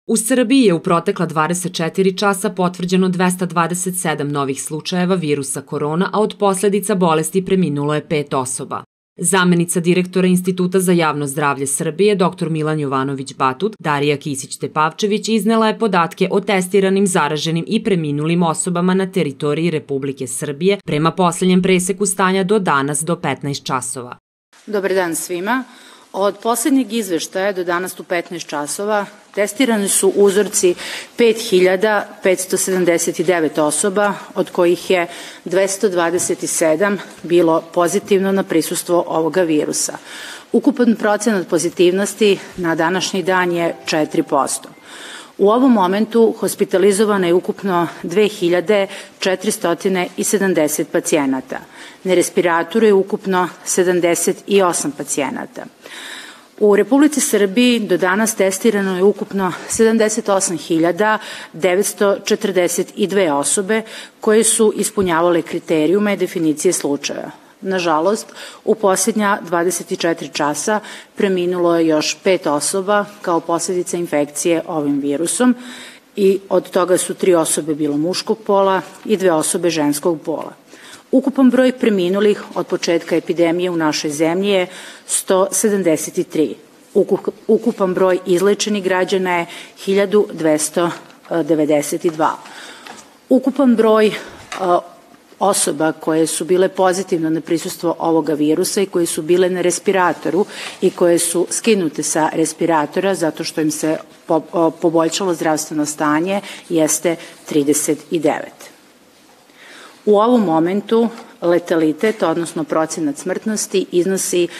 U Srbiji je u protekla 24 časa potvrđeno 227 novih slučajeva virusa korona, a od posledica bolesti preminulo je 5 osoba. Zamenica direktora Instituta za javno zdravlje Srbije, dr. Milan Jovanović-Batut, Darija Kisić-Tepavčević, iznela je podatke o testiranim, zaraženim i preminulim osobama na teritoriji Republike Srbije prema poslednjem preseku stanja do danas do 15 časova. Dobar dan svima. Od poslednjeg izveštaja do danas u 15 časova testirani su uzorci 5579 osoba, od kojih je 227 bilo pozitivno na prisustvo ovoga virusa. Ukupan procenat pozitivnosti na današnji dan je 4%. U ovom momentu hospitalizovano je ukupno 2470 pacijenata. Na respiratoru je ukupno 78 pacijenata. U Republici Srbiji do danas testirano je ukupno 78.942 osobe koje su ispunjavale kriterijume definicije slučaja. Nažalost, u posljednja 24 časa preminulo je još 5 osoba kao posljedica infekcije ovim virusom i od toga su 3 osobe bilo muškog pola i 2 osobe ženskog pola. Ukupan broj preminulih od početka epidemije u našoj zemlji je 173. Ukupan broj izlečenih građana je 1292. Ukupan broj osoba koje su bile pozitivno na prisustvo ovoga virusa i koje su bile na respiratoru i koje su skinute sa respiratora zato što im se poboljšalo zdravstveno stanje jeste 39. U ovom momentu letalitet, odnosno procenat smrtnosti, iznosi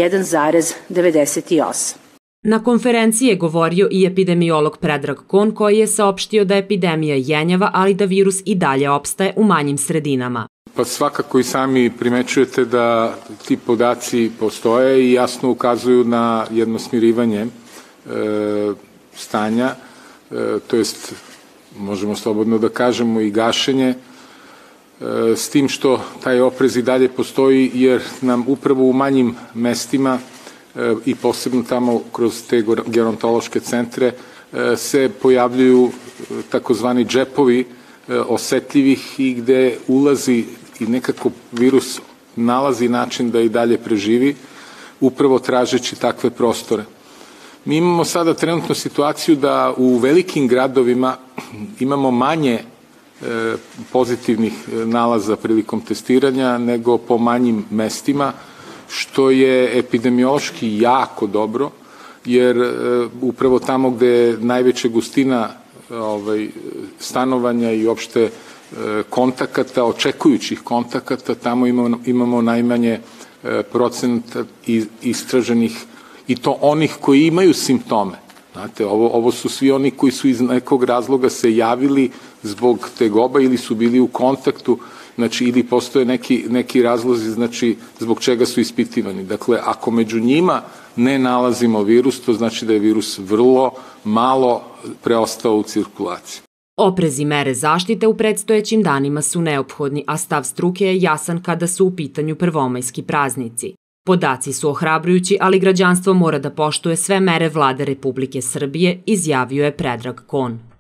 1,98. Na konferenciji je govorio i epidemiolog Predrag Kon, koji je saopštio da epidemija jenjava, ali da virus i dalje opstaje u manjim sredinama. Pa svakako i sami primećujete da ti podaci postoje i jasno ukazuju na jedno smirivanje stanja, to jest možemo slobodno da kažemo i gašenje, s tim što taj oprez i dalje postoji jer nam upravo u manjim mestima i posebno tamo kroz te gerontološke centre se pojavljuju takozvani džepovi osetljivih i gde ulazi i nekako virus nalazi način da i dalje preživi, upravo tražeći takve prostore. Mi imamo sada trenutno situaciju da u velikim gradovima imamo manje pozitivnih nalaza prilikom testiranja nego po manjim mestima, što je epidemiološki jako dobro, jer upravo tamo gde je najveća gustina stanovanja i opšte kontakata, očekujućih kontakata, tamo imamo najmanje procenta istraženih i to onih koji imaju simptome. Znate, ovo su svi oni koji su iz nekog razloga se javili zbog tegoba ili su bili u kontaktu, znači ili postoje neki razlozi, znači zbog čega su ispitivani. Dakle, ako među njima ne nalazimo virus, to znači da je virus vrlo malo preostao u cirkulaciji. Oprez i mere zaštite u predstojećim danima su neophodni, a stav struke je jasan kada su u pitanju prvomajski praznici. Podaci su ohrabrujući, ali građanstvo mora da poštuje sve mere Vlade Republike Srbije, izjavio je Predrag Kon.